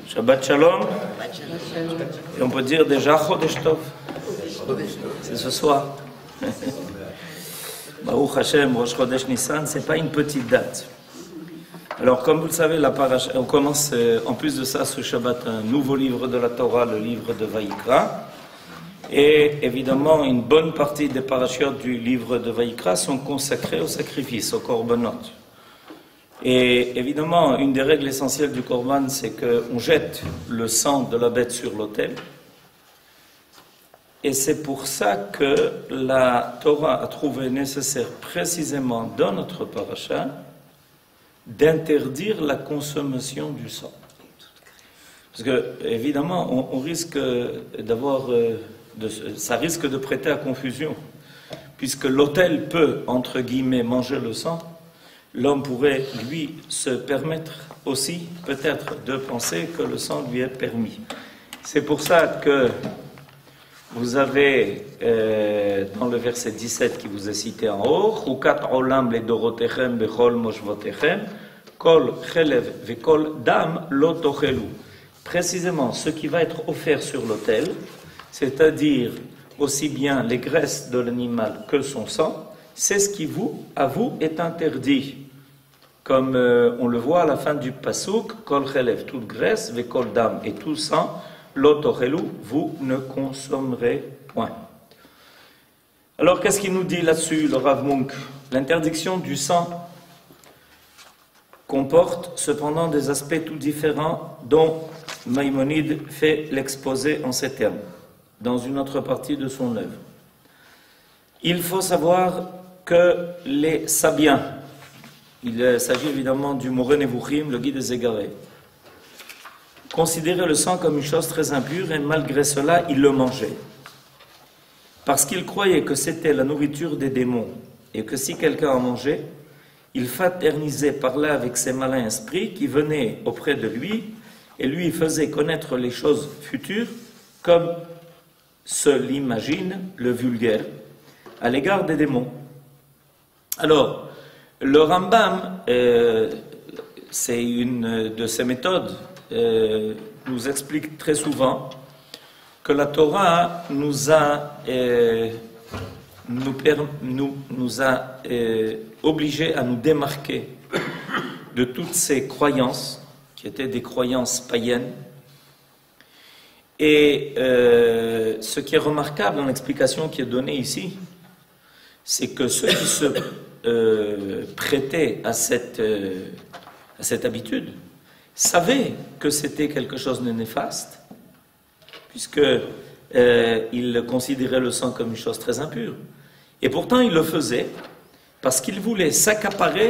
Shabbat Shalom. Et on peut dire déjà Chodesh Tov. C'est ce soir. Baruch Hashem, Rosh Chodesh Nissan, c'est pas une petite date. Alors, comme vous le savez, la paracha, on commence en plus de ça ce Shabbat un nouveau livre de la Torah, le livre de Vaïkra. Et évidemment, une bonne partie des parachutes du livre de Vaïkra sont consacrés au sacrifice, au korbanot. Et évidemment, une des règles essentielles du korban, c'est qu'on jette le sang de la bête sur l'autel. Et c'est pour ça que la Torah a trouvé nécessaire, précisément dans notre paracha, d'interdire la consommation du sang. Parce que, évidemment, on risque d'avoir... ça risque de prêter à confusion. Puisque l'autel peut, entre guillemets, manger le sang, l'homme pourrait, lui, se permettre aussi, peut-être, de penser que le sang lui est permis. C'est pour ça que vous avez, dans le verset 17 qui vous est cité en haut, « Chukat olam ledorotechem bechol moshvotechem, kol chelev vekol dam lo tochelu » Précisément, ce qui va être offert sur l'autel, c'est-à-dire aussi bien les graisses de l'animal que son sang, c'est ce qui à vous est interdit. Comme on le voit à la fin du pasouk, kol chelev, toute graisse, vekol dam, et tout sang, lo tochelu, vous ne consommerez point. Alors qu'est-ce qu'il nous dit là-dessus, le Rav Munk? L'interdiction du sang comporte cependant des aspects tout différents dont Maïmonide fait l'exposé en ces termes, dans une autre partie de son œuvre. Il faut savoir que les Sabiens, il s'agit évidemment du Moreh Nevuchim, le guide des égarés, considéraient le sang comme une chose très impure et malgré cela, ils le mangeaient. Parce qu'ils croyaient que c'était la nourriture des démons et que si quelqu'un en mangeait, il fraternisait par là avec ces malins esprits qui venaient auprès de lui et lui faisaient connaître les choses futures comme se l'imagine le vulgaire à l'égard des démons. Alors, le Rambam, c'est une de ses méthodes, nous explique très souvent que la Torah nous a obligés à nous démarquer de toutes ces croyances qui étaient des croyances païennes. Et ce qui est remarquable dans l'explication qui est donnée ici, c'est que ceux qui se prêtaient à cette habitude savaient que c'était quelque chose de néfaste, puisqu'ils considéraient le sang comme une chose très impure. Et pourtant, ils le faisaient parce qu'ils voulaient s'accaparer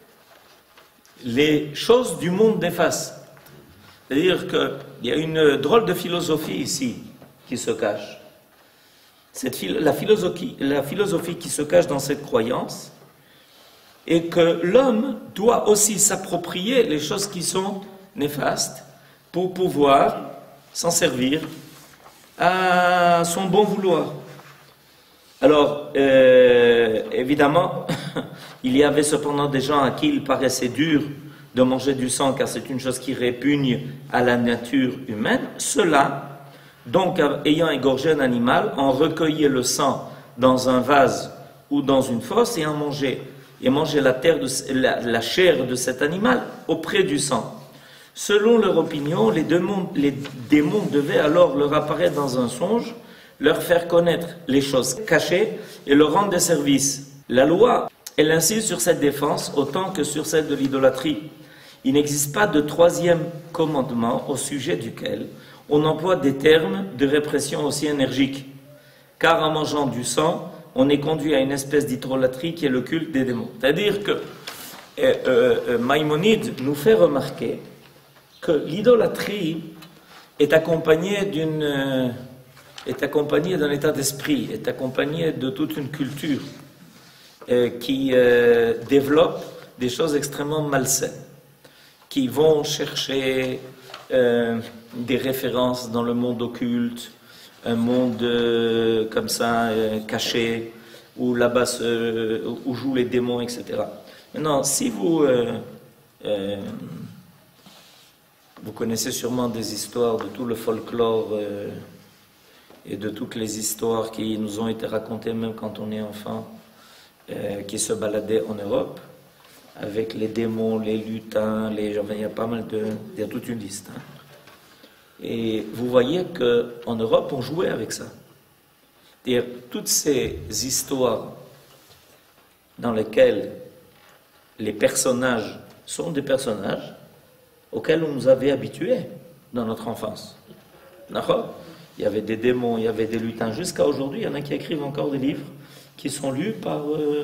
les choses du monde des faces. C'est-à-dire qu'il y a une drôle de philosophie ici qui se cache. La philosophie qui se cache dans cette croyance est que l'homme doit aussi s'approprier les choses qui sont néfastes pour pouvoir s'en servir à son bon vouloir. Alors, évidemment, il y avait cependant des gens à qui il paraissait dur de manger du sang, car c'est une chose qui répugne à la nature humaine. Ceux-là, donc, ayant égorgé un animal, en recueillaient le sang dans un vase ou dans une fosse et en mangeaient. Et mangeaient la chair de cet animal auprès du sang. Selon leur opinion, les démons devaient alors leur apparaître dans un songe, leur faire connaître les choses cachées et leur rendre des services. La loi, elle insiste sur cette défense autant que sur celle de l'idolâtrie. Il n'existe pas de troisième commandement au sujet duquel on emploie des termes de répression aussi énergiques. Car en mangeant du sang, on est conduit à une espèce d'idolâtrie qui est le culte des démons. C'est-à-dire que Maïmonide nous fait remarquer que l'idolâtrie est accompagnée d'un état d'esprit, est accompagnée de toute une culture qui développe des choses extrêmement malsaines, qui vont chercher des références dans le monde occulte, un monde comme ça, caché, où là-bas où jouent les démons, etc. Maintenant, si vous Vous connaissez sûrement des histoires de tout le folklore et de toutes les histoires qui nous ont été racontées même quand on est enfant, qui se baladaient en Europe, avec les démons, les lutins, il y a pas mal il y a toute une liste. Hein. Et vous voyez qu'en Europe, on jouait avec ça. C'est-à-dire, toutes ces histoires dans lesquelles les personnages sont des personnages auxquels on nous avait habitués dans notre enfance. D'accord ? Il y avait des démons, il y avait des lutins. Jusqu'à aujourd'hui, il y en a qui écrivent encore des livres qui sont lus par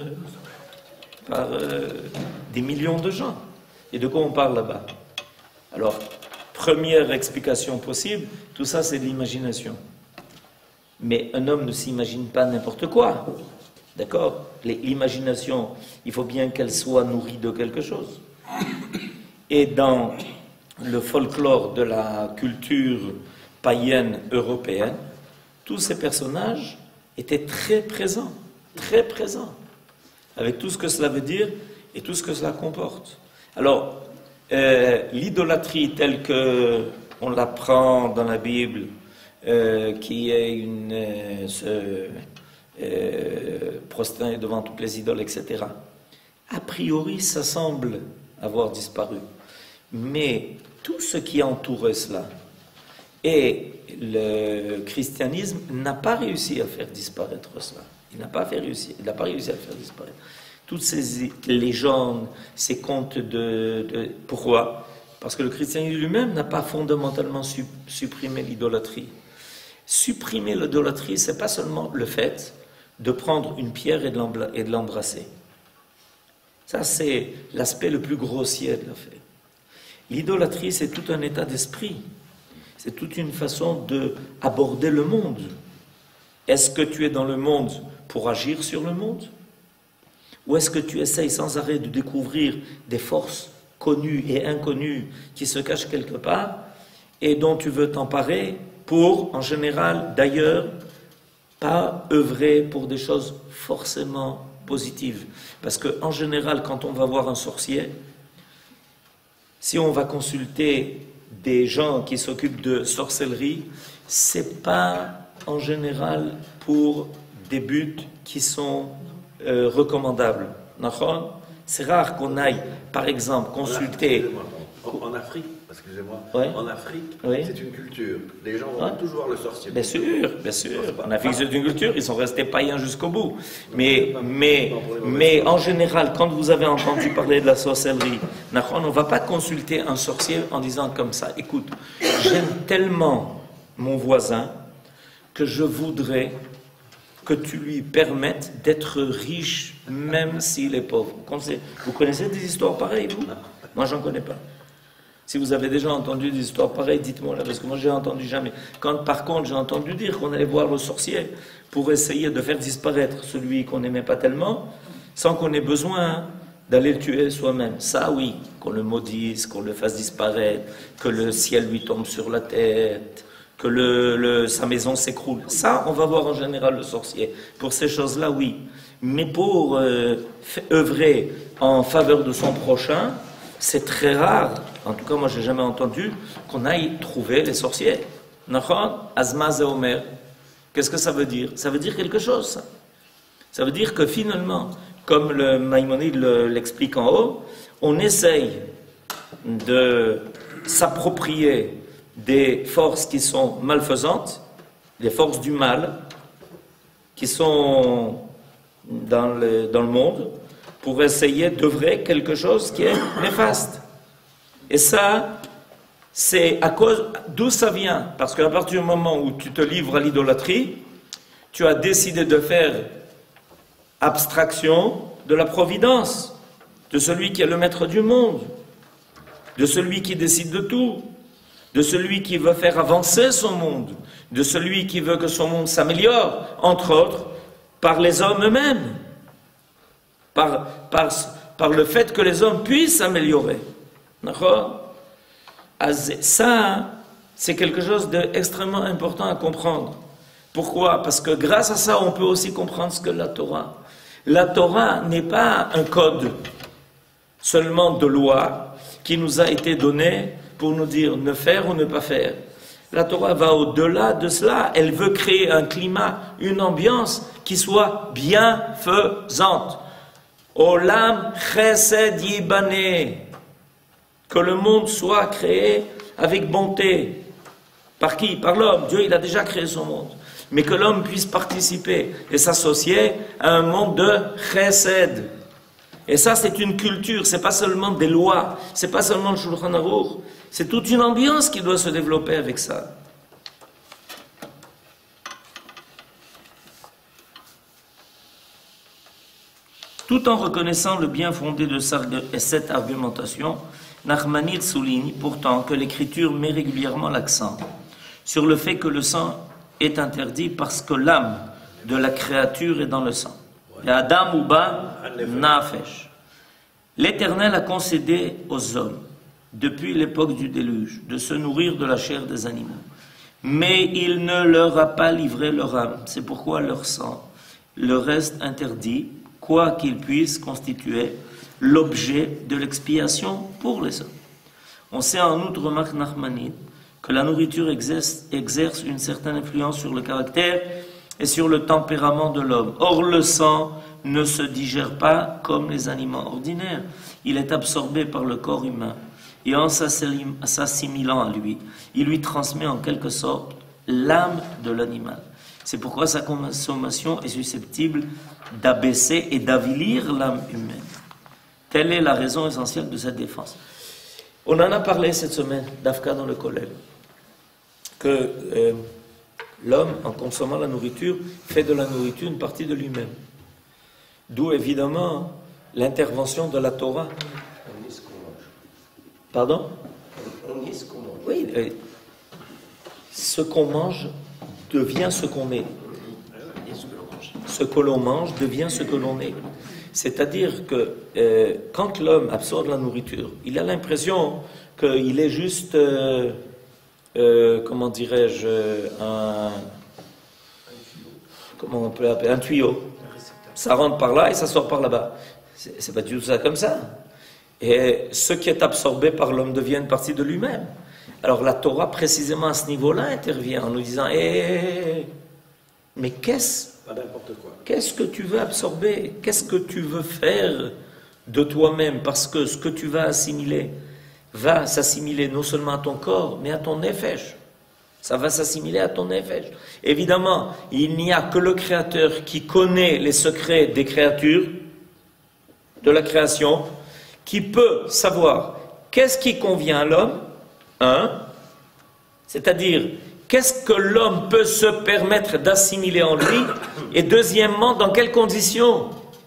des millions de gens. Et de quoi on parle là-bas? Alors, première explication possible, tout ça c'est de l'imagination. Mais un homme ne s'imagine pas n'importe quoi. D'accord? L'imagination, il faut bien qu'elle soit nourrie de quelque chose. Et dans le folklore de la culture païenne européenne, tous ces personnages étaient très présents, avec tout ce que cela veut dire et tout ce que cela comporte. Alors, l'idolâtrie telle que on l'apprend dans la Bible, qui est se prosterner devant toutes les idoles, etc. A priori, ça semble avoir disparu. Mais tout ce qui entourait cela, et le christianisme n'a pas réussi à faire disparaître cela. Il n'a pas réussi à faire disparaître. Toutes ces légendes, ces contes Pourquoi? Parce que le christianisme lui-même n'a pas fondamentalement supprimé l'idolâtrie. Supprimer l'idolâtrie, c'est pas seulement le fait de prendre une pierre et de l'embrasser. Ça, c'est l'aspect le plus grossier de l'affaire. L'idolâtrie, c'est tout un état d'esprit. C'est toute une façon d'aborder le monde. Est-ce que tu es dans le monde pour agir sur le monde? Ou est-ce que tu essayes sans arrêt de découvrir des forces connues et inconnues qui se cachent quelque part et dont tu veux t'emparer pour, en général, d'ailleurs, pas œuvrer pour des choses forcément positives. Parce qu'en général, quand on va voir un sorcier, si on va consulter des gens qui s'occupent de sorcellerie, c'est pas en général pour des buts qui sont recommandables. C'est rare qu'on aille, par exemple, consulter... En Afrique, excusez-moi, ouais. En Afrique, oui. C'est une culture. Les gens vont toujours voir le sorcier. Bien sûr. En Afrique, c'est une culture. Ils sont restés païens jusqu'au bout. Mais en général, quand vous avez entendu parler de la sorcellerie, on ne va pas consulter un sorcier en disant comme ça, écoute, j'aime tellement mon voisin que je voudrais que tu lui permettes d'être riche même s'il est pauvre. Vous connaissez des histoires pareilles, vous? Moi, j'en connais pas. Si vous avez déjà entendu des histoires pareilles, dites-moi là, parce que moi, j'ai entendu jamais. Par contre, j'ai entendu dire qu'on allait voir le sorcier pour essayer de faire disparaître celui qu'on n'aimait pas tellement, sans qu'on ait besoin d'aller le tuer soi-même. Ça, oui, qu'on le maudisse, qu'on le fasse disparaître, que le ciel lui tombe sur la tête, que sa maison s'écroule. Ça, on va voir en général le sorcier. Pour ces choses-là, oui. Mais pour œuvrer en faveur de son prochain, c'est très rare, en tout cas moi j'ai jamais entendu, qu'on aille trouver les sorciers. Azmaz et Omer. Qu'est-ce que ça veut dire? Ça veut dire quelque chose, ça. Ça veut dire que finalement, comme le Maïmonide l'explique en haut, on essaye de s'approprier des forces qui sont malfaisantes, des forces du mal, qui sont dans le monde, pour essayer d'œuvrer quelque chose qui est néfaste. Et ça, c'est à cause d'où ça vient. Parce qu'à partir du moment où tu te livres à l'idolâtrie, tu as décidé de faire abstraction de la providence, de celui qui est le maître du monde, de celui qui décide de tout, de celui qui veut faire avancer son monde, de celui qui veut que son monde s'améliore, entre autres, par les hommes eux-mêmes. Par le fait que les hommes puissent s'améliorer. D'accord? Ça, c'est quelque chose d'extrêmement important à comprendre. Pourquoi? Parce que grâce à ça, on peut aussi comprendre ce que la Torah. La Torah n'est pas un code seulement de loi qui nous a été donné pour nous dire ne faire ou ne pas faire. La Torah va au-delà de cela. Elle veut créer un climat, une ambiance qui soit bienfaisante. Olam chesed yibane. Que le monde soit créé avec bonté. Par qui? Par l'homme. Dieu, il a déjà créé son monde. Mais que l'homme puisse participer et s'associer à un monde de chesed. Et ça, c'est une culture, c'est pas seulement des lois, c'est pas seulement le Shulchan Aruch, c'est toute une ambiance qui doit se développer avec ça. Tout en reconnaissant le bien fondé de cette argumentation, Nachmanide souligne pourtant que l'Écriture met régulièrement l'accent sur le fait que le sang est interdit parce que l'âme de la créature est dans le sang. Adam Uba Nafesh. L'Éternel a concédé aux hommes, depuis l'époque du déluge, de se nourrir de la chair des animaux. Mais il ne leur a pas livré leur âme. C'est pourquoi leur sang leur reste interdit, quoi qu'il puisse constituer l'objet de l'expiation pour les hommes. On sait en outre, remarque Nachmanide, que la nourriture exerce une certaine influence sur le caractère et sur le tempérament de l'homme. Or, le sang ne se digère pas comme les aliments ordinaires. Il est absorbé par le corps humain et en s'assimilant à lui, il lui transmet en quelque sorte l'âme de l'animal. C'est pourquoi sa consommation est susceptible d'abaisser et d'avilir l'âme humaine. Telle est la raison essentielle de cette défense. On en a parlé cette semaine, d'Afka dans le collège, que l'homme, en consommant la nourriture, fait de la nourriture une partie de lui-même. D'où évidemment l'intervention de la Torah. On est ce qu'on mange. Pardon? On est ce qu'on mange. Oui, ce qu'on mange devient ce qu'on est. Ce que l'on mange devient ce que l'on est. C'est-à-dire que quand l'homme absorbe la nourriture, il a l'impression qu'il est juste, comment dirais-je, comment on peut appeler, un tuyau. Ça rentre par là et ça sort par là-bas. C'est pas du tout ça comme ça. Et ce qui est absorbé par l'homme devient une partie de lui-même. Alors la Torah, précisément à ce niveau-là, intervient en nous disant mais qu'est-ce que tu veux absorber? Qu'est-ce que tu veux faire de toi-même? Parce que ce que tu vas assimiler va s'assimiler non seulement à ton corps, mais à ton nefesh. Ça va s'assimiler à ton nefesh. Évidemment, il n'y a que le Créateur qui connaît les secrets des créatures, de la création, qui peut savoir qu'est-ce qui convient à l'homme, c'est-à-dire qu'est-ce que l'homme peut se permettre d'assimiler en lui, et deuxièmement, dans quelles conditions?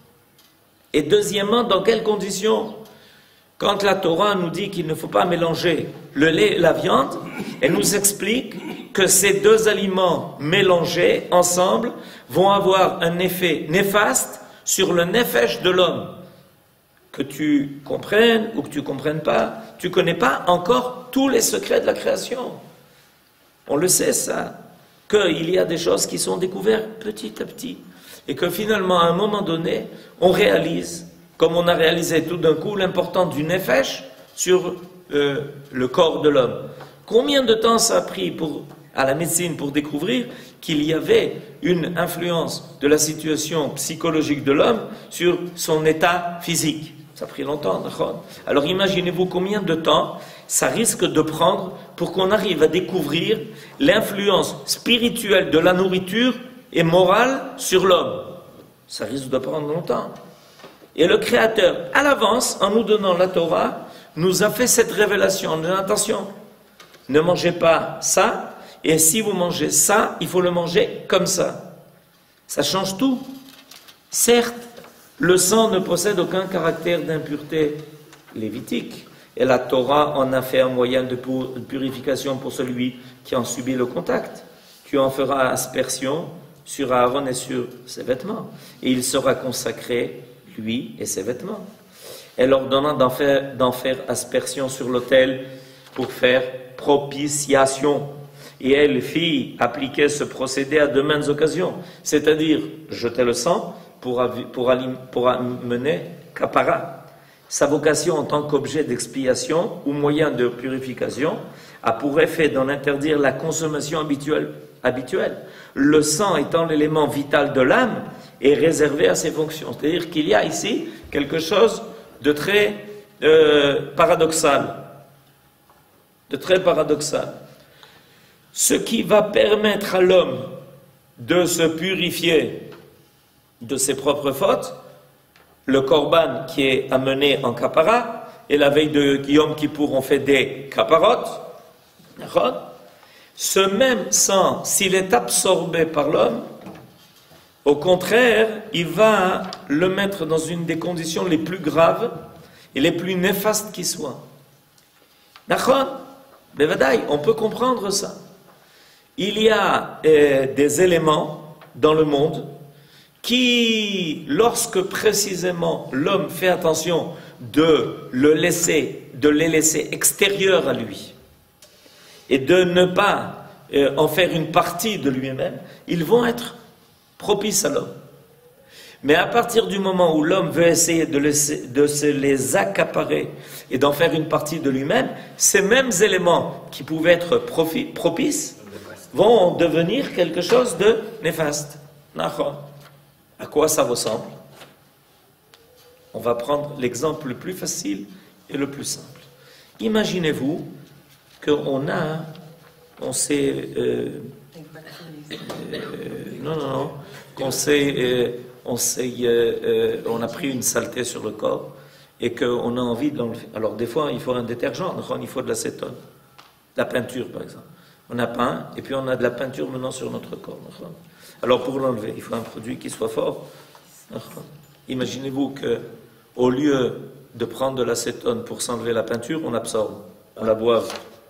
Quand la Torah nous dit qu'il ne faut pas mélanger le lait et la viande, elle nous explique que ces deux aliments mélangés ensemble vont avoir un effet néfaste sur le nefesh de l'homme. Que tu comprennes ou que tu ne comprennes pas, tu ne connais pas encore tous les secrets de la création. On le sait ça, qu'il y a des choses qui sont découvertes petit à petit et que finalement à un moment donné, on réalise, comme on a réalisé tout d'un coup l'importance du nefesh sur le corps de l'homme. Combien de temps ça a pris à la médecine pour découvrir qu'il y avait une influence de la situation psychologique de l'homme sur son état physique? Ça a pris longtemps, d'accord? Alors imaginez-vous combien de temps ça risque de prendre pour qu'on arrive à découvrir l'influence spirituelle de la nourriture et morale sur l'homme. Ça risque de prendre longtemps. Et le Créateur, à l'avance, en nous donnant la Torah, nous a fait cette révélation en disant attention, ne mangez pas ça, et si vous mangez ça, il faut le manger comme ça. Ça change tout. Certes, le sang ne possède aucun caractère d'impureté lévitique, et la Torah en a fait un moyen de purification pour celui qui en subit le contact. Tu en feras aspersion sur Aaron et sur ses vêtements, et il sera consacré, lui et ses vêtements. Elle ordonna d'en faire aspersion sur l'autel pour faire propitiation. Et elle fit appliquer ce procédé à de maintes occasions, c'est-à-dire jeter le sang pour amener kapara. sa vocation en tant qu'objet d'expiation ou moyen de purification a pour effet d'en interdire la consommation habituelle. Le sang étant l'élément vital de l'âme est réservé à ses fonctions. C'est-à-dire qu'il y a ici quelque chose de très paradoxal. De très paradoxal. Ce qui va permettre à l'homme de se purifier de ses propres fautes, le korban qui est amené en kapara, et la veille de Yom Kippour on fait des kaparot, ce même sang, s'il est absorbé par l'homme, au contraire, il va le mettre dans une des conditions les plus graves et les plus néfastes qui soient. D'accord? Bevadaï, on peut comprendre ça. Il y a des éléments dans le monde qui, lorsque précisément l'homme fait attention de les laisser extérieurs à lui et de ne pas en faire une partie de lui-même, ils vont être propices à l'homme. Mais à partir du moment où l'homme veut essayer de se les accaparer et d'en faire une partie de lui-même, ces mêmes éléments qui pouvaient être propices vont devenir quelque chose de néfaste. À quoi ça ressemble? On va prendre l'exemple le plus facile et le plus simple. Imaginez-vous qu'on a, on s'est, on a pris une saleté sur le corps et qu'on a envie de l'enlever. Alors des fois, il faut un détergent, il faut de l'acétone, de la peinture par exemple. On a peint et puis on a de la peinture maintenant sur notre corps. Alors pour l'enlever, il faut un produit qui soit fort. Imaginez-vous que au lieu de prendre de l'acétone pour s'enlever la peinture, on absorbe, on la boive.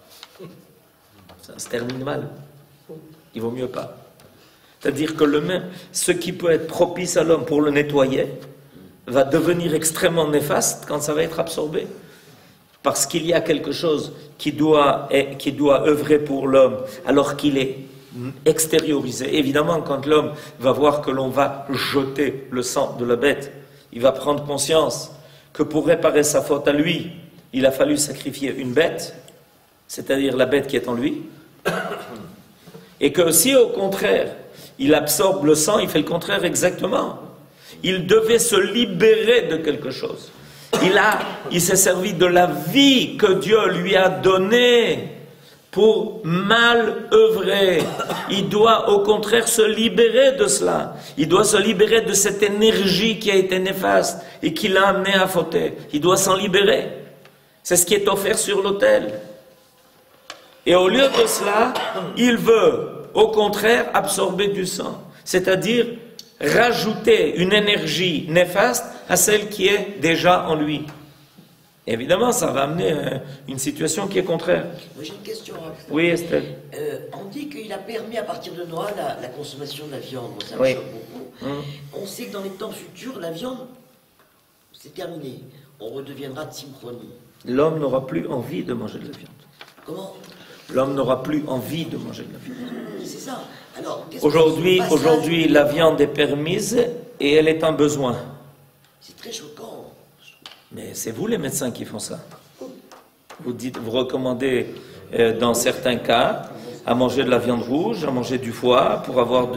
Ça se termine mal. Il vaut mieux pas. C'est-à-dire que ce qui peut être propice à l'homme pour le nettoyer va devenir extrêmement néfaste quand ça va être absorbé. Parce qu'il y a quelque chose qui doit œuvrer pour l'homme alors qu'il est extériorisé. Évidemment, quand l'homme va voir que l'on va jeter le sang de la bête, il va prendre conscience que pour réparer sa faute à lui, il a fallu sacrifier une bête, c'est-à-dire la bête qui est en lui, et que si au contraire, il absorbe le sang, il fait le contraire exactement. Il devait se libérer de quelque chose. Il s'est servi de la vie que Dieu lui a donnée pour mal œuvrer. Il doit au contraire se libérer de cela. Il doit se libérer de cette énergie qui a été néfaste et qui l'a amené à fauter. Il doit s'en libérer. C'est ce qui est offert sur l'autel. Et au lieu de cela, il veut au contraire absorber du sang. C'est-à-dire rajouter une énergie néfaste à celle qui est déjà en lui. Et évidemment, ça va amener une situation qui est contraire. Moi j'ai une question. Oui, Estelle. On dit qu'il a permis à partir de Noël la consommation de la viande. Moi, ça me Oui. choque beaucoup. On sait que dans les temps futurs, la viande, c'est terminé. On redeviendra Tsimchoni. L'homme n'aura plus envie de manger de la viande. Comment? L'homme n'aura plus envie de manger de la viande. C'est ça. Alors, Aujourd'hui, la viande est permise et elle est un besoin. c'est très choquant. Mais c'est vous les médecins qui font ça. Vous recommandez dans certains cas à manger de la viande rouge, à manger du foie pour avoir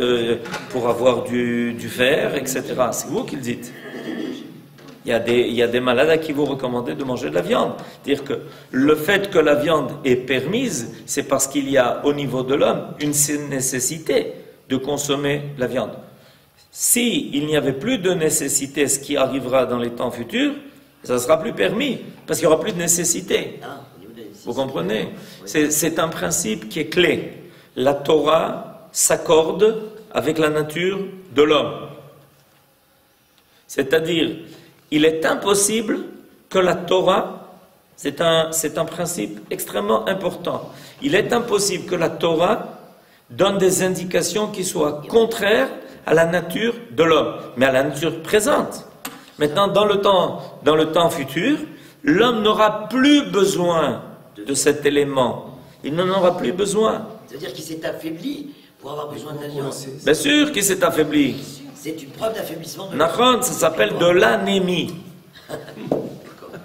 du fer, etc. C'est vous qui le dites. Il y a des malades à qui vous recommandez de manger de la viande. C'est-à-dire que le fait que la viande est permise, c'est parce qu'il y a au niveau de l'homme une nécessité de consommer la viande. S'il n'y avait plus de nécessité, ce qui arrivera dans les temps futurs, ça ne sera plus permis, parce qu'il n'y aura plus de nécessité. Vous comprenez? C'est un principe qui est clé. La Torah s'accorde avec la nature de l'homme. C'est-à-dire, il est impossible que la Torah, c'est un principe extrêmement important, il est impossible que la Torah donne des indications qui soient contraires à la nature de l'homme, mais à la nature présente. Maintenant, dans le temps futur, l'homme n'aura plus besoin de cet élément. Il n'en aura plus besoin. C'est-à-dire qu'il s'est affaibli pour avoir besoin de la viande. Bien sûr qu'il s'est affaibli. C'est une preuve d'affaiblissement de Nachon, ça s'appelle de l'anémie.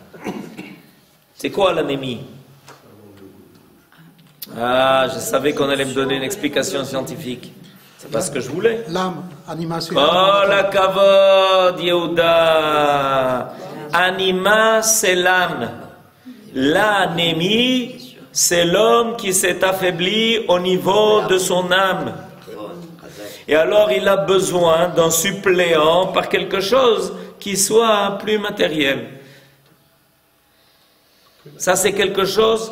C'est quoi l'anémie? Ah, je savais qu'on allait me donner une explication scientifique. C'est pas ce que je voulais. L'âme, animation. Oh la kavod, Yehuda. Anima, c'est l'âme. L'anémie, c'est l'homme qui s'est affaibli au niveau de son âme. Et alors il a besoin d'un suppléant par quelque chose qui soit plus matériel. Ça, c'est quelque chose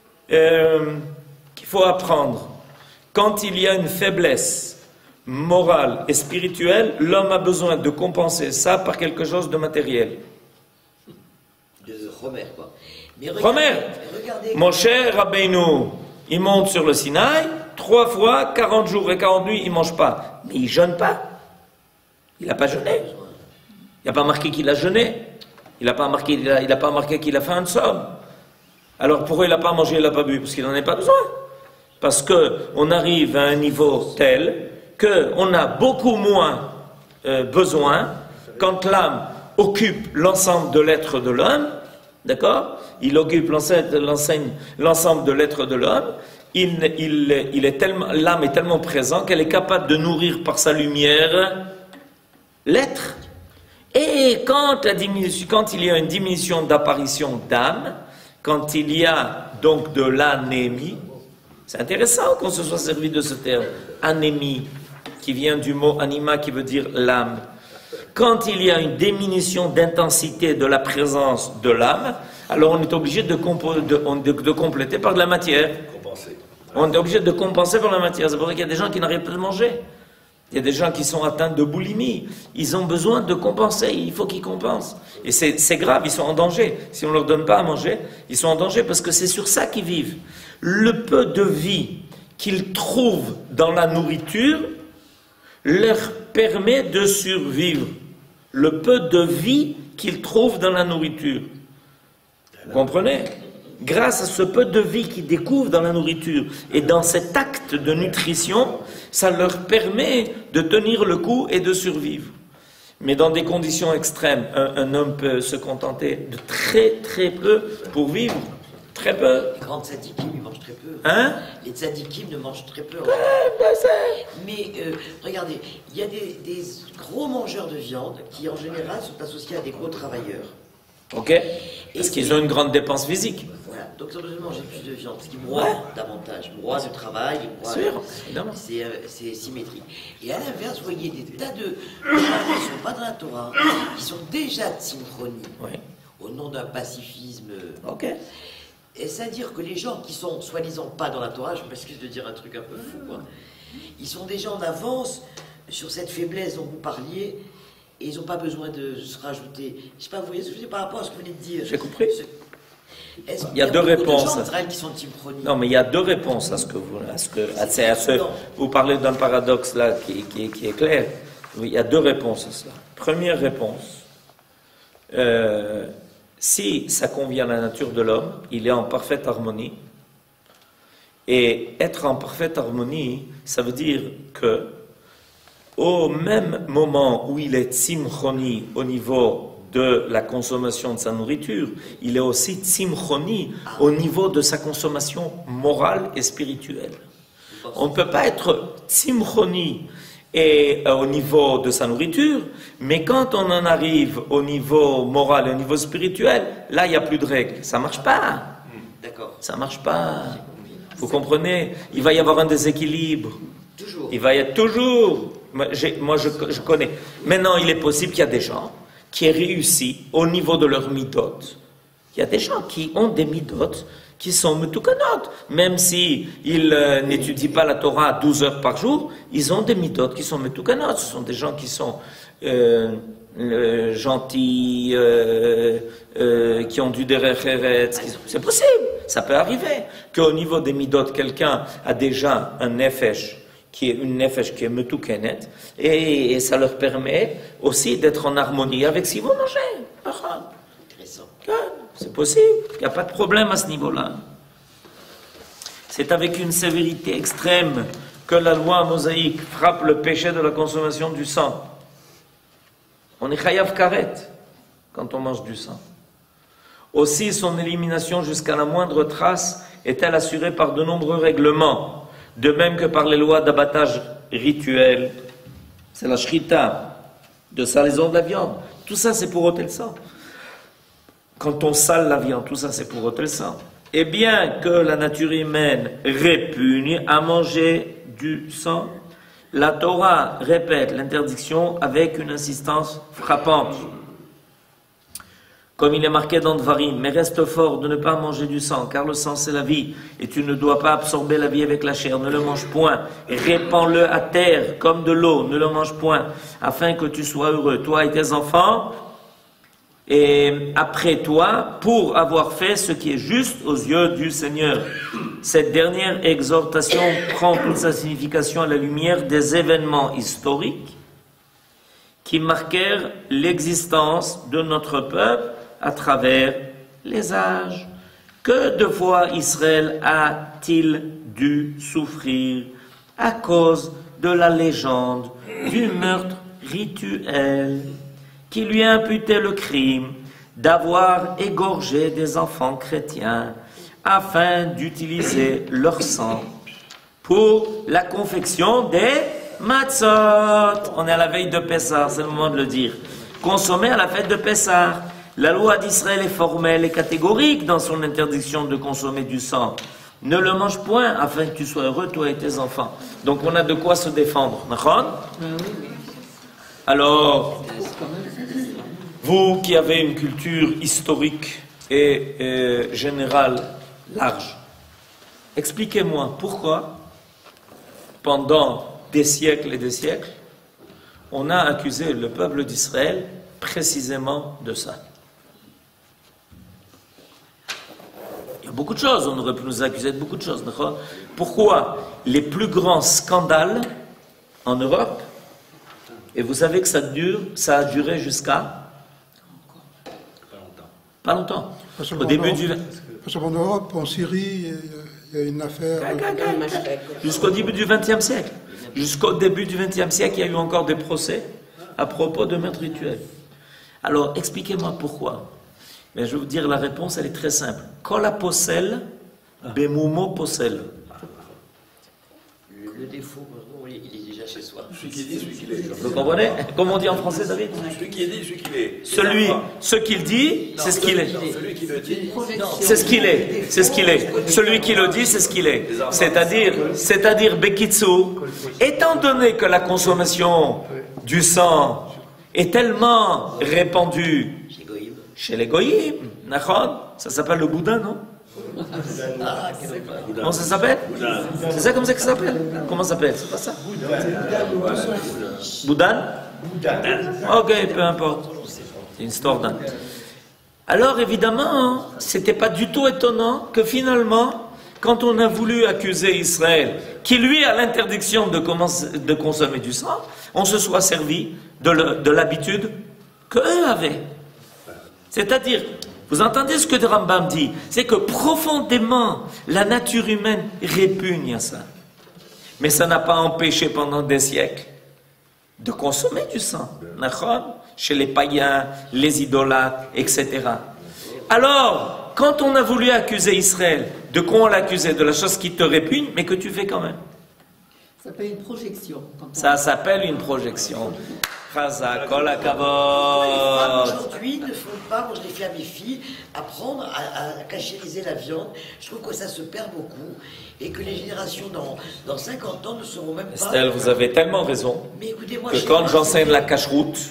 qu'il faut apprendre. Quand il y a une faiblesse morale et spirituelle, l'homme a besoin de compenser ça par quelque chose de matériel. De Homer, quoi. Mais regardez, Moshe Rabbeinu, il monte sur le Sinaï, 3 fois, 40 jours et 40 nuits, il ne mange pas. Mais il ne jeûne pas. Il n'a pas jeûné. Il n'a pas marqué qu'il a jeûné. Il n'a pas marqué qu'il a fait un somme. Alors pourquoi il n'a pas mangé, il n'a pas bu? Parce qu'il n'en a pas besoin. Parce qu'on arrive à un niveau tel qu'on a beaucoup moins besoin quand l'âme occupe l'ensemble de l'être de l'homme. D'accord? Il occupe l'ensemble de l'être de l'homme. L'âme est tellement présente qu'elle est capable de nourrir par sa lumière l'être. Et quand il y a une diminution d'apparition d'âme, quand il y a donc de l'anémie, c'est intéressant qu'on se soit servi de ce terme, anémie, qui vient du mot anima qui veut dire l'âme. Quand il y a une diminution d'intensité de la présence de l'âme, alors on est obligé de compléter par de la matière. On est obligé de compenser par la matière. C'est pour ça qu'il y a des gens qui n'arrivent pas de manger. Il y a des gens qui sont atteints de boulimie. Ils ont besoin de compenser. Il faut qu'ils compensent. Et c'est grave, ils sont en danger. Si on ne leur donne pas à manger, ils sont en danger parce que c'est sur ça qu'ils vivent. Le peu de vie qu'ils trouvent dans la nourriture leur permet de survivre. Le peu de vie qu'ils trouvent dans la nourriture. Vous comprenez? Grâce à ce peu de vie qu'ils découvrent dans la nourriture et dans cet acte de nutrition, ça leur permet de tenir le coup et de survivre. Mais dans des conditions extrêmes, un homme peut se contenter de très très peu pour vivre. Très peu. Les grands tzadikim, ils mangent très peu. Hein? Les tzadikim ne mangent très peu. Mais regardez, il y a des gros mangeurs de viande qui en général sont associés à des gros travailleurs. Ok? Parce qu'ils ont une grande dépense physique. Voilà, donc ils ont besoin de manger plus de viande, ce qui broie davantage. Broie de travail, c'est symétrique. Et à l'inverse, vous voyez des tas de gens qui ne sont pas dans la Torah, qui sont déjà synchronie, au nom d'un pacifisme. Ok. Et c'est-à-dire que les gens qui sont soi-disant pas dans la Torah, je m'excuse de dire un truc un peu fou, quoi, ils sont déjà en avance sur cette faiblesse dont vous parliez. Et ils n'ont pas besoin de se rajouter. Je ne sais pas, vous voyez ce que je veux dire par rapport à ce que vous venez de dire. J'ai compris. Il y a deux réponses. Qui sont non, mais il y a deux réponses à ce que vous... vous parlez d'un paradoxe là qui est clair. Il y a deux réponses à cela. Première réponse. Si ça convient à la nature de l'homme, il est en parfaite harmonie. Et être en parfaite harmonie, ça veut dire que au même moment où il est tzimchoni au niveau de la consommation de sa nourriture, il est aussi tzimchoni au niveau de sa consommation morale et spirituelle. On ne peut pas être tzimchoni au niveau de sa nourriture, mais quand on en arrive au niveau moral et au niveau spirituel, là il n'y a plus de règles. Ça ne marche pas. D'accord. Ça ne marche pas. Vous comprenez? Il va y avoir un déséquilibre. Toujours. Il va y être toujours. Moi, je connais. Maintenant, il est possible qu'il y a des gens qui aient réussi au niveau de leur midot. Il y a des gens qui ont des midot qui sont metukanot. Même s'ils n'étudient pas la Torah 12 heures par jour, ils ont des midot qui sont metukanot. Ce sont des gens qui sont gentils, qui ont du derech eretz. C'est possible. Ça peut arriver qu'au niveau des midot, quelqu'un a déjà un nefesh qui est une nefesh qui est metukenet, et ça leur permet aussi d'être en harmonie avec ce qu'ils vont manger. Intéressant. C'est possible, il n'y a pas de problème à ce niveau-là. C'est avec une sévérité extrême que la loi mosaïque frappe le péché de la consommation du sang. On est chayav karet quand on mange du sang. Aussi, son élimination jusqu'à la moindre trace est-elle assurée par de nombreux règlements, de même que par les lois d'abattage rituel. C'est la shrita, de salaison de la viande. Tout ça, c'est pour ôter le sang. Quand on sale la viande, tout ça, c'est pour ôter le sang. Et bien que la nature humaine répugne à manger du sang, la Torah répète l'interdiction avec une insistance frappante. Comme il est marqué dans Dvarim, mais reste fort de ne pas manger du sang, car le sang c'est la vie, et tu ne dois pas absorber la vie avec la chair, ne le mange point, répands-le à terre comme de l'eau, ne le mange point, afin que tu sois heureux, toi et tes enfants, et après toi, pour avoir fait ce qui est juste aux yeux du Seigneur. Cette dernière exhortation prend toute sa signification à la lumière des événements historiques qui marquèrent l'existence de notre peuple à travers les âges. Que de fois Israël a-t-il dû souffrir à cause de la légende du meurtre rituel qui lui imputait le crime d'avoir égorgé des enfants chrétiens afin d'utiliser leur sang pour la confection des matzot. On est à la veille de Pessah, c'est le moment de le dire. Consommé à la fête de Pessah. La loi d'Israël est formelle et catégorique dans son interdiction de consommer du sang. Ne le mange point afin que tu sois heureux, toi et tes enfants. Donc on a de quoi se défendre. Alors, vous qui avez une culture historique et générale large, expliquez-moi pourquoi, pendant des siècles et des siècles, on a accusé le peuple d'Israël précisément de ça. Il y a beaucoup de choses, on aurait pu nous accuser de beaucoup de choses. Pourquoi les plus grands scandales en Europe, et vous savez que ça a duré jusqu'à pas longtemps. Au début du... Parce qu'en Europe, en Syrie, il y a une affaire... Jusqu'au début du XXe siècle. Jusqu'au début du XXe siècle, il y a eu encore des procès à propos de meurtres rituels. Alors, expliquez-moi pourquoi. Mais je vais vous dire, la réponse, elle est très simple. Kol ha-posel, bemumo posel. Le défaut, il est déjà chez soi. Celui qui dit, celui qu'il est. Vous comprenez? Comment on dit en français, David? Celui qui dit, celui qu'il est. Ce qu'il dit, c'est ce qu'il est. Celui qui le dit. C'est ce qu'il est. C'est ce qu'il est. Celui qui le dit, c'est ce qu'il est. C'est-à-dire, Bekitsu, étant donné que la consommation du sang est tellement répandue chez les goyim, ça s'appelle le boudin, non? Comment ça s'appelle? C'est ça comme ça que ça s'appelle? Comment ça s'appelle? C'est pas ça? Boudin? Ok, peu importe. C'est une histoire d'un. Alors évidemment, c'était pas du tout étonnant que finalement, quand on a voulu accuser Israël, qui lui a l'interdiction de consommer du sang, on se soit servi de l'habitude qu'eux avaient. C'est-à-dire, vous entendez ce que le Rambam dit? C'est que profondément, la nature humaine répugne à ça. Mais ça n'a pas empêché pendant des siècles de consommer du sang. Chez les païens, les idolâtres, etc. Alors, quand on a voulu accuser Israël, de quoi on l'accusait? De la chose qui te répugne, mais que tu fais quand même. Ça s'appelle une projection. Ça s'appelle une projection. Chazak, kol Les femmes hakavod. aujourd'hui ne font pas, moi je l'ai fait à mes filles, apprendre à cachériser la viande. Je trouve que ça se perd beaucoup et que les générations dans 50 ans ne seront même pas... Estelle, vous avez tellement raison Mais écoutez-moi, que quand j'enseigne la cache-route,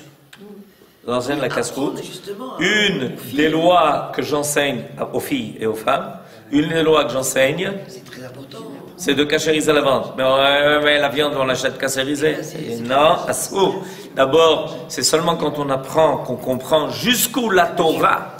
une des lois que j'enseigne aux filles et aux femmes, une des lois que j'enseigne, c'est très important. c'est de cachériser la viande. Mais la viande, on l'achète cachérisée. Non, assour. D'abord, c'est seulement quand on apprend qu'on comprend jusqu'où la Torah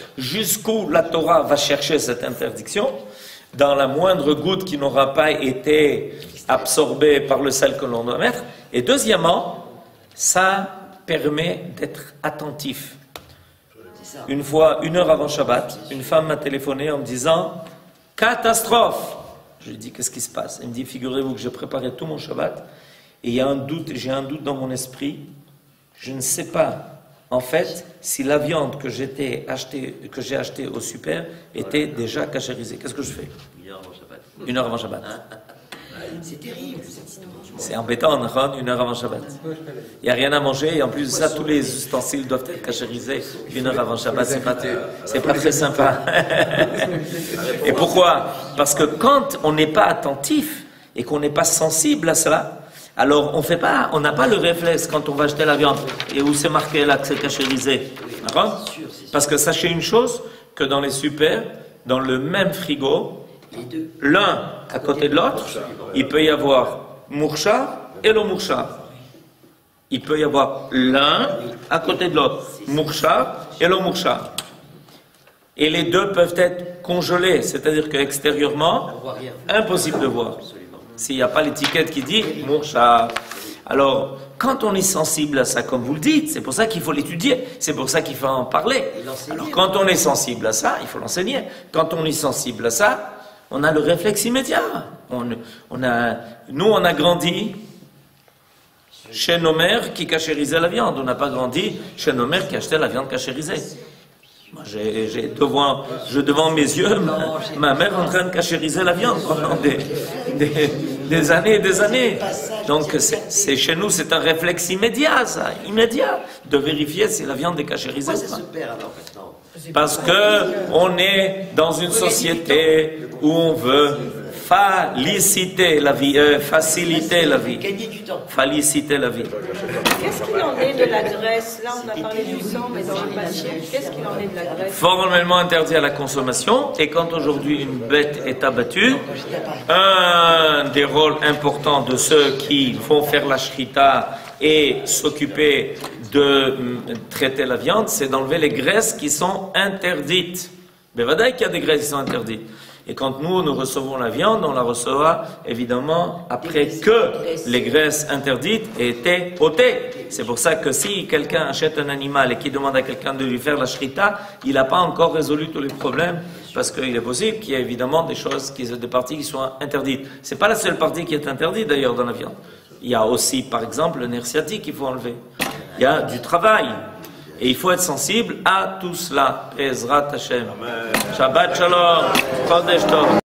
va chercher cette interdiction, dans la moindre goutte qui n'aura pas été absorbée par le sel que l'on doit mettre. Et deuxièmement, ça permet d'être attentif. Une fois, 1 heure avant Shabbat, une femme m'a téléphoné en me disant « Catastrophe !» Je lui ai dit « Qu'est-ce qui se passe ?» Elle me dit « Figurez-vous que j'ai préparé tout mon Shabbat et il y a un doute, j'ai un doute dans mon esprit. Je ne sais pas en fait, si la viande que j'ai achetée au super était déjà cachérisée. Qu'est-ce que je fais? 1 heure avant Shabbat. 1 heure avant Shabbat. C'est terrible cette histoire. C'est embêtant, 1 heure avant Shabbat. Il n'y a rien à manger et en plus de ça, tous les ustensiles doivent être cachérisés 1 heure avant Shabbat. C'est pas très sympa. Et pourquoi? Parce que quand on n'est pas attentif et qu'on n'est pas sensible à cela, alors on n'a pas le réflexe quand on va acheter la viande et où c'est marqué là que c'est cachérisé. D'accord? Parce que sachez une chose, que dans les super, dans le même frigo, l'un à côté de l'autre, il peut y avoir Mourcha et le Mourcha. Il peut y avoir l'un à côté de l'autre, Mourcha et le Mourcha. Et les deux peuvent être congelés, c'est-à-dire qu'extérieurement, impossible de voir. S'il n'y a pas l'étiquette qui dit Mourcha. Alors, quand on est sensible à ça, comme vous le dites, c'est pour ça qu'il faut l'étudier, c'est pour ça qu'il faut en parler. Alors, quand on est sensible à ça, il faut l'enseigner. Quand on est sensible à ça, on a le réflexe immédiat. Nous, on a grandi chez nos mères qui cachérisaient la viande. On n'a pas grandi chez nos mères qui achetaient la viande cachérisée. Moi, j'ai devant mes yeux ma mère en train de cachériser la viande pendant des années et des années. Donc, chez nous, c'est un réflexe immédiat, ça, immédiat, de vérifier si la viande est cachérisée. Pourquoi ça se perd alors maintenant? Parce que on est dans une société où on veut faciliter la vie, faciliter la vie. Gagner du temps. Faciliter la vie. Qu'est-ce qu'il en est de la graisse? Là, on a parlé du sang, mais dans le patient, qu'est-ce qu'il en est de la graisse? Formellement interdit à la consommation, et quand aujourd'hui une bête est abattue, un des rôles importants de ceux qui vont faire la shrita et s'occuper de traiter la viande, c'est d'enlever les graisses qui sont interdites. Mais vadaï qu'il y a des graisses qui sont interdites. Et quand nous recevons la viande, on la recevra évidemment après que les graisses interdites aient été ôtées. C'est pour ça que si quelqu'un achète un animal et qu'il demande à quelqu'un de lui faire la shrita, il n'a pas encore résolu tous les problèmes, parce qu'il est possible qu'il y ait évidemment des parties qui soient interdites. C'est pas la seule partie qui est interdite d'ailleurs dans la viande. Il y a aussi, par exemple, le nerf sciatique qu'il faut enlever. Il y a du travail. Et il faut être sensible à tout cela. Ezrat Hashem. Shabbat Shalom. Chodesh Tov.